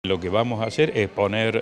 Lo que vamos a hacer es poner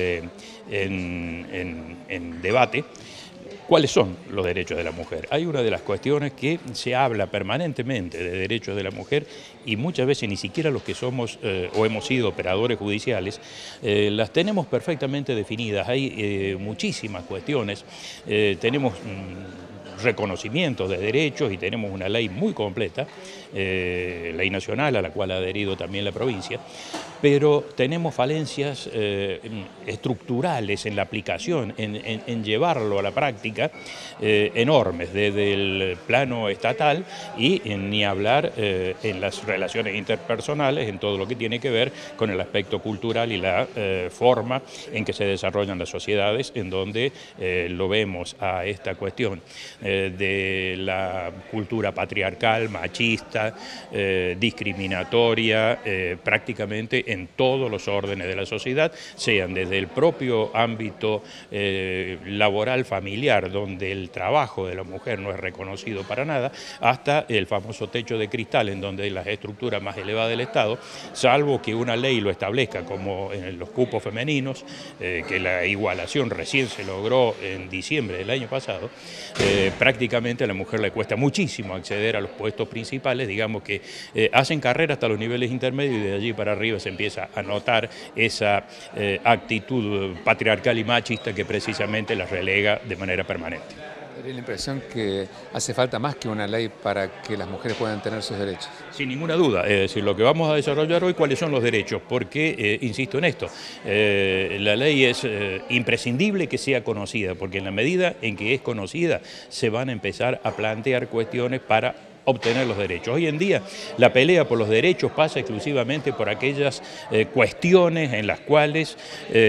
en debate cuáles son los derechos de la mujer. Hay una de las cuestiones que se habla permanentemente de derechos de la mujer y muchas veces ni siquiera los que somos o hemos sido operadores judiciales las tenemos perfectamente definidas. Hay muchísimas cuestiones, tenemos reconocimientos de derechos y tenemos una ley muy completa, ley nacional a la cual ha adherido también la provincia, pero tenemos falencias estructurales en la aplicación, en llevarlo a la práctica, enormes desde el plano estatal y ni hablar en las relaciones interpersonales, en todo lo que tiene que ver con el aspecto cultural y la forma en que se desarrollan las sociedades, en donde lo vemos a esta cuestión de la cultura patriarcal, machista, discriminatoria, prácticamente en todos los órdenes de la sociedad, sean desde el propio ámbito laboral familiar, donde el trabajo de la mujer no es reconocido para nada, hasta el famoso techo de cristal, en donde las estructuras más elevadas del Estado, salvo que una ley lo establezca, como en los cupos femeninos, que la igualación recién se logró en diciembre del año pasado, prácticamente a la mujer le cuesta muchísimo acceder a los puestos principales, digamos que hacen carrera hasta los niveles intermedios y de allí para arriba se empieza a notar esa actitud patriarcal y machista que precisamente las relega de manera permanente. Tengo la impresión que hace falta más que una ley para que las mujeres puedan tener sus derechos. Sin ninguna duda, es decir, lo que vamos a desarrollar hoy, cuáles son los derechos, porque, insisto en esto, la ley es imprescindible que sea conocida, porque en la medida en que es conocida se van a empezar a plantear cuestiones para obtener los derechos. Hoy en día la pelea por los derechos pasa exclusivamente por aquellas cuestiones en las cuales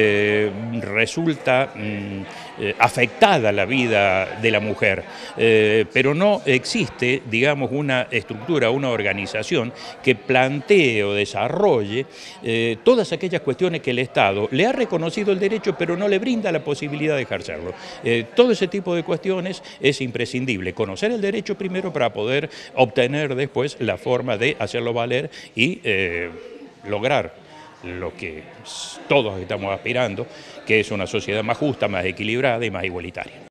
resulta afectada la vida de la mujer, pero no existe, digamos, una estructura, una organización que plantee o desarrolle todas aquellas cuestiones que el Estado le ha reconocido el derecho pero no le brinda la posibilidad de ejercerlo. Todo ese tipo de cuestiones es imprescindible, conocer el derecho primero para poder obtener después la forma de hacerlo valer y lograr lo que todos estamos aspirando, que es una sociedad más justa, más equilibrada y más igualitaria.